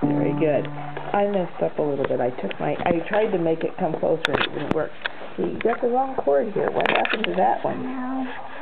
Very good. I messed up a little bit. I tried to make it come closer and it didn't work. See, you got the wrong cord here. What happened to that one? No.